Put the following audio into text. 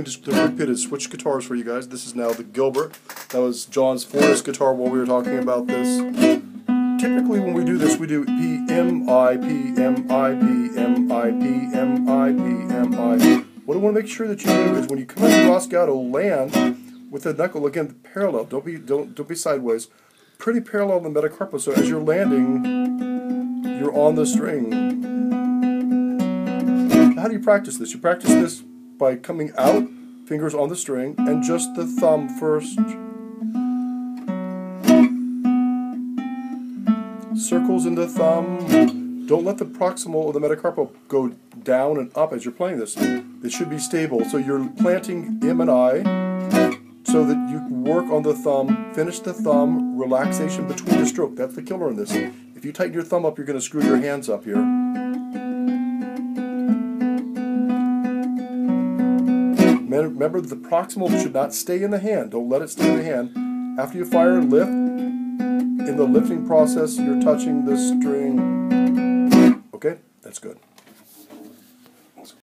doing just the repeated switch guitars for you guys. This is now the Gilbert. That was John's Forest guitar while we were talking about this. Typically when we do this, we do P, M, I, P, M, I, P, M, I, P, M, I, P, M, I. What I want to make sure that you do is when you come into Roscato, land with the knuckle, again, parallel. Don't be sideways. Pretty parallel in the metacarpal, so as you're landing, you're on the string. How do you practice this? You practice this by coming out, fingers on the string, and just the thumb first. Circles in the thumb. Don't let the proximal or the metacarpal go down and up as you're playing this. It should be stable. So you're planting M and I so that you can work on the thumb, finish the thumb, relaxation between the stroke. That's the killer in this. If you tighten your thumb up, you're going to screw your hands up here. Remember that the proximal should not stay in the hand. Don't let it stay in the hand. After you fire, lift. In the lifting process, you're touching the string. Okay, that's good.